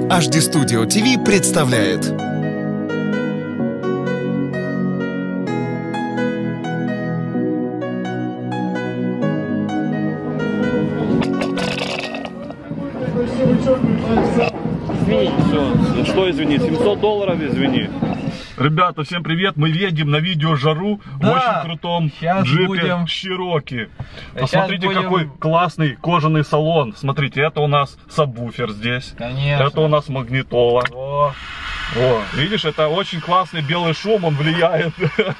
HD Studio TV представляет. Извини. Все, что извини? $700 извини. Ребята, всем привет! Мы едем на видео жару в очень крутом джипе Cherokee. Посмотрите, какой классный кожаный салон. Смотрите, это у нас сабвуфер здесь. Конечно. Это у нас магнитола. О, видишь, это очень классный белый шум, он влияет.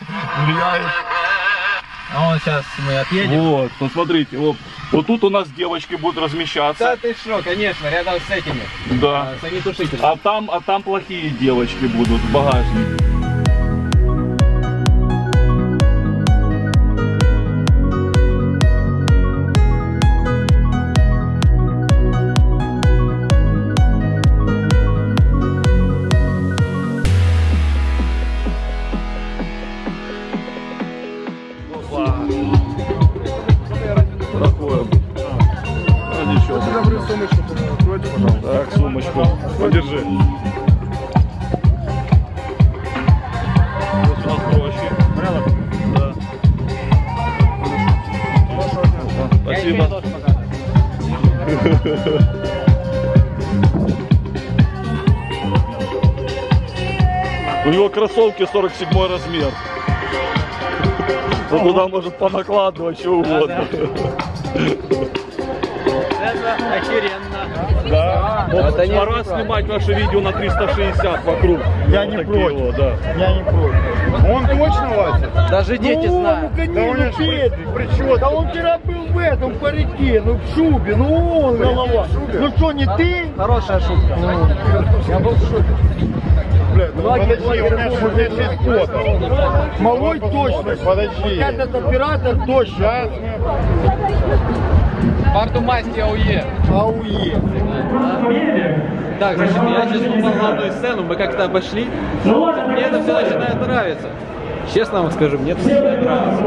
А он сейчас мы отъедем. Вот, посмотрите, вот тут у нас девочки будут размещаться. Да ты шо, конечно, рядом с этими. Да. С огнетушителями. А там плохие девочки будут в багажнике. Так, сумочку. Подержи. Здесь у нас брошки. Да. Спасибо. У него кроссовки 47 размер. Он туда может понакладывать что угодно. Это охеренно. Да. Пора снимать ваше видео на 360 вокруг. Я не против. Да. Я не против. Он точно, Вася? Даже дети знают. Да он причем? Да он вчера был в этом парике, ну в шубе, ну он голова. Ну что, не ты? Хорошая шутка. Я был в шубе. Блядь, ну подожди, у меня есть фото. Малой точно. Подожди. Этот оператор точно. Партумасти АУЕ. АУЕ. Так, значит, я сейчас попал в главную сцену, мы как-то обошли. Мне это все начинает нравиться. Честно вам скажу, мне это начинает нравиться.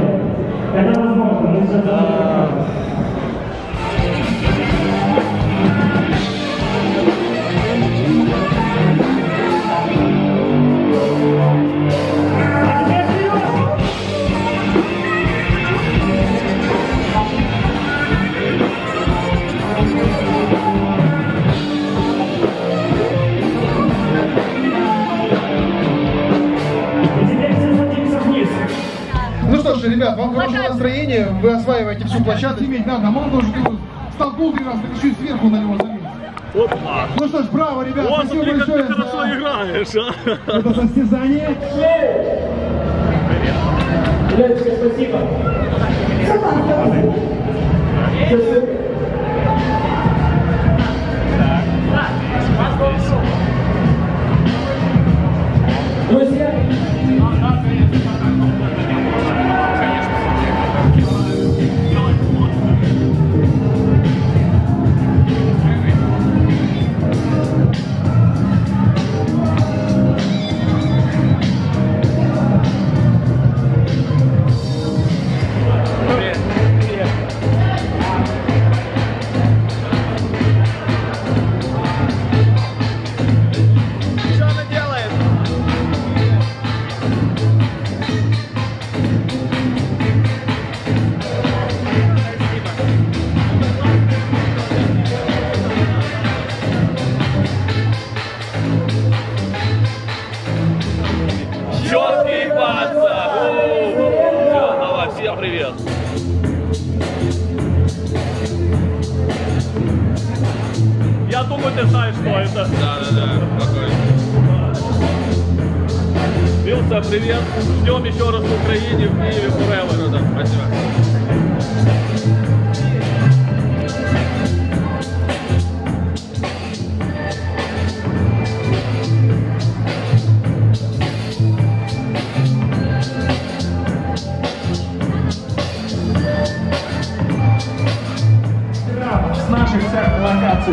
Ну что ж, ребят, вам хорошего настроения, вы осваиваете всю площадку. Иметь, да, команду уже столкнул 3 раза, так еще и сверху на него залез. Ну что ж, браво, ребят, спасибо большое за играешь, это состязание. Ребятушка, спасибо. Друзья, всем привет! Я думаю, ты знаешь, что это. Да, спокойно. Вилса, привет! Ждем еще раз в Украине, в Киеве, forever. Да, спасибо. с наших всех локаций.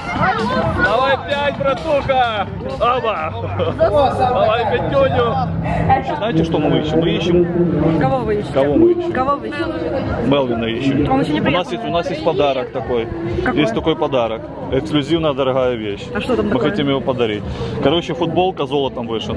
Давай 5, братуха! Оба! Давай 5. Вообще, знаете, что мы ищем? Мы ищем... Кого вы ищете? Кого мы ищем? Кого вы ищете? Мелвина ищем. Он еще не у нас есть подарок такой. Какой? Есть такой подарок. Эксклюзивная дорогая вещь. А что там Мы такое? хотим его подарить. Короче, футболка золотом вышена.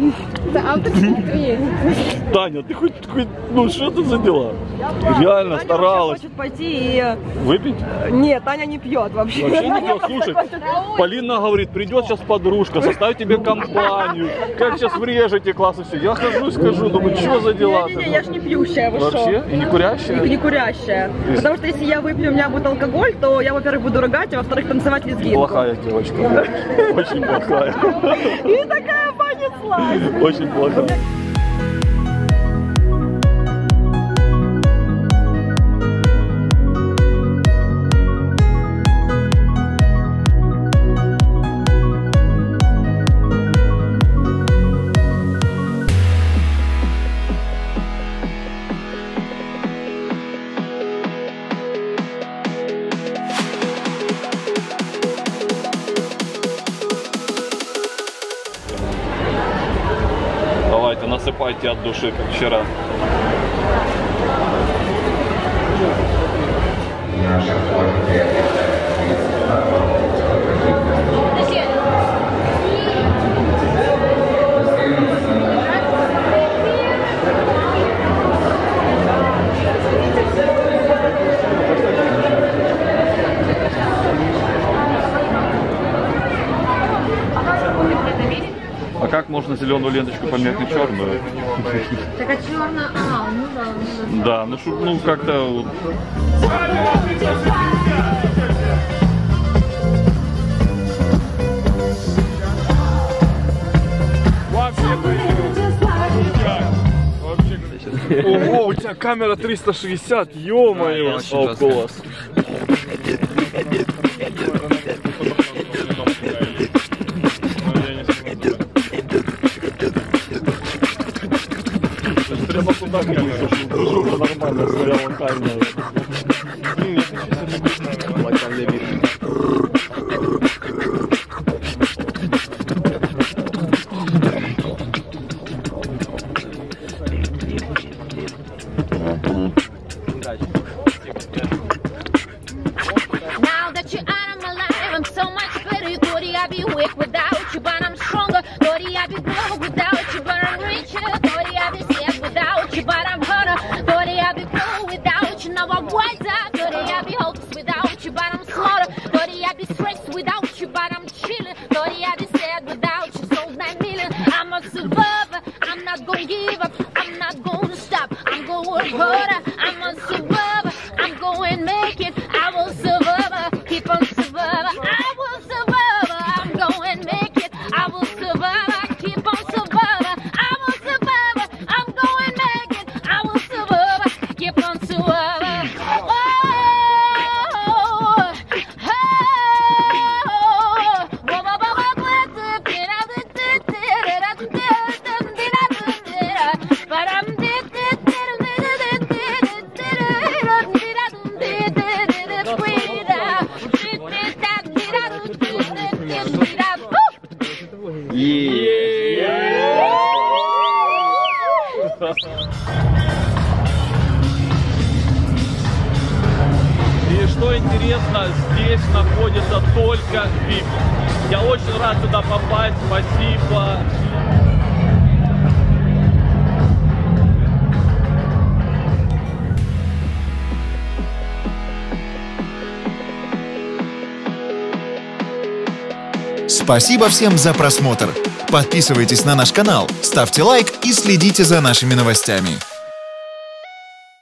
Таня, ты хоть, ну что это за дела? Реально Таня старалась. хочет пойти и... Выпить? Нет, Таня не пьет вообще. Вообще не пьет. Слушай, Полина говорит, придет сейчас подружка, составит тебе компанию. Как сейчас врежете, классно все. Я хожу и скажу, думаю, что за дела? Не-не-не, я ж не пьющая, вы Вообще? шо? И не курящая? Не курящая. Потому что если я выпью, у меня будет алкоголь, то я, во-первых, буду рыгать, а во-вторых, танцевать лезгинку. Плохая девочка. Очень плохая. И такая понеслась. Очень плохая. Давайте, насыпайте от души, как вчера. А как можно зеленую ленточку поменять на черную? Так а черная, ну да. Да, ну чтоб, ну как-то... Ого, у тебя камера 360, ё-моё! Класс. Треба туда камеру, нормально, своя локальная. Локальный вид. Now that you're out of my life, I'm so much better. Thought I'd be weak without you, but I'm stronger. Thought I'd be broke without you, but I'm richer. Thought I'd be sad without you, but I'm harder. Thought I'd be cool without you, now I'm wiser. Thought I'd be hopeless without you, but I'm smarter. Thought I'd be stressed without you, but I'm chilling. Thought I'd be sad without you, so 9 million. I'm a survivor, I'm not gonna give up, I'm not gonna stop, I'm gonna work harder. I'm a survivor, I'm going make it, I will survive, keep on surviving. I will survive, I'm going make it, I will survive, keep on surviving. I will survive, I'm going make it, I will survive, keep on surviving. И что интересно, здесь находится только VIP. Я очень рад сюда попасть, спасибо. Спасибо всем за просмотр. Подписывайтесь на наш канал, ставьте лайк и следите за нашими новостями.